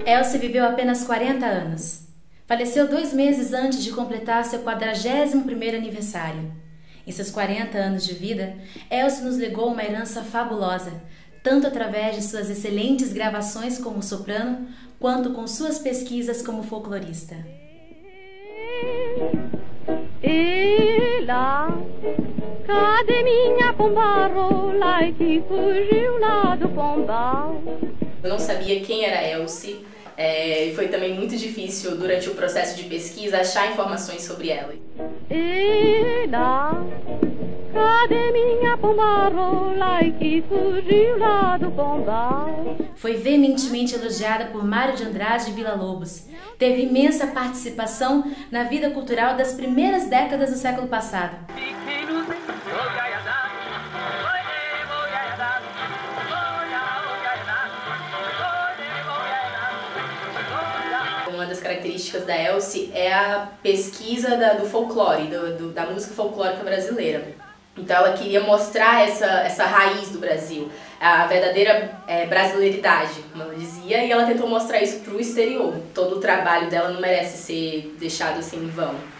Elsie viveu apenas 40 anos. Faleceu 2 meses antes de completar seu 41º aniversário. Em seus 40 anos de vida, Elsie nos legou uma herança fabulosa, tanto através de suas excelentes gravações como soprano, quanto com suas pesquisas como folclorista. Ela, cadê minha pomba rola que fugiu lá do pombal? Eu não sabia quem era Elsie, e foi também muito difícil durante o processo de pesquisa achar informações sobre ela. Ela, cadê minha pomba rola que fugiu lá do pombal? Foi veementemente elogiada por Mário de Andrade e Villa-Lobos. Teve imensa participação na vida cultural das primeiras décadas do século passado. Uma das características da Elsie é a pesquisa do folclore, da música folclórica brasileira. Então ela queria mostrar essa raiz do Brasil, a verdadeira brasileiridade, como ela dizia, e ela tentou mostrar isso para o exterior. Todo o trabalho dela não merece ser deixado assim em vão.